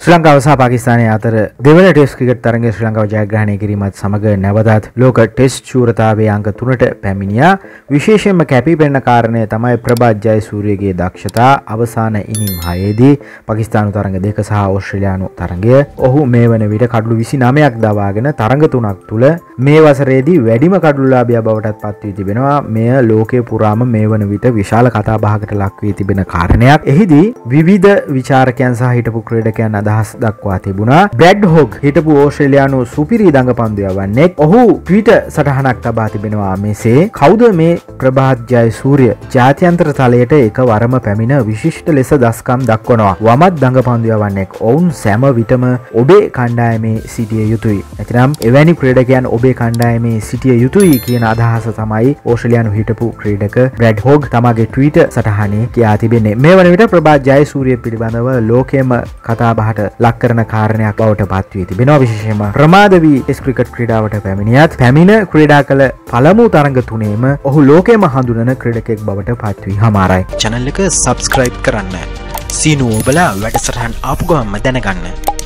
ශ්‍රී ලංකාව සහ පාකිස්තානය අතර දෙවන ටෙස්ට් ක්‍රිකට් තරගයේ ශ්‍රී ලංකාව ජයග්‍රහණය කිරීමත් සමග නැවතත් ලෝක ටෙස්ට් ශූරතාවයේ අංක 3ට පැමිණියා. විශේෂයෙන්ම කැපී පෙනෙන කාරණය තමයි ප්‍රභාත් ජයසූරියගේ දක්ෂතා. අවසාන ඉනිම් 6ේදී පාකිස්තානු තරග 2 සහ ඕස්ට්‍රේලියානු තරගය ඔහු මේ වන විට කඩලු 29ක් දවාගෙන තරග 3ක් තුල මේ වසරේදී වැඩිම කඩලුලාභියා බවටත් පත් වී තිබෙනවා. මෙය ලෝකයේ පුරාම මේ වන විට විශාල කතාබහකට ලක් වී තිබෙන කාරණයක්. එහිදී විවිධ විචාරකයන් සහ හිටපු ක්‍රීඩකයන් අදහස් දක්වා තිබුණා. බ්‍රැඩ් හොග් හිටපු ඕස්ට්‍රේලියානු සුපිරි දඟපන්දු යවන්නෙක්. ඔහු ට්විටර් සටහනක් තබා තිබෙනවා මෙසේ: කවුද මේ ප්‍රභාත් ජයසූරිය ජාත්‍යන්තර තලයට එකවරම පැමිණ විශිෂ්ට ලෙස දස්කම් දක්වනවා. වමත් දඟපන්දු යවන්නෙක්. ඔවුන් සෑම විටම ඔබේ කණ්ඩායමේ සිටිය යුතුයි. එතරම් එවැනි ක්‍රීඩකයන් ඔබේ කණ්ඩායමේ සිටිය යුතුයි කියන අදහස තමයි ඕස්ට්‍රේලියානු හිටපු ක්‍රීඩක බ්‍රැඩ් හොග් තමගේ ට්විටර් සටහනේ කියා තිබෙන්නේ. මේ වන විට ප්‍රභාත් ජයසූරිය පිළිබඳව ලෝකයේම කතාබහට ලක් කරන කාරණයක් බවට පත් වී තිබෙනවා. විශේෂයෙන්ම ප්‍රමාද වී ටෙස්ට් ක්‍රිකට් ක්‍රීඩාවට පැමිණ ක්‍රීඩා කළ පළමු තරඟ තුනේම ඔහු ලෝකයේම හඳුනන ක්‍රීඩකෙක් බවට පත් වී හමාරයි. channel එක subscribe කරන්න. සීනු ඔබලා වැඩසටහන් ආපු ගමන්ම දැනගන්න.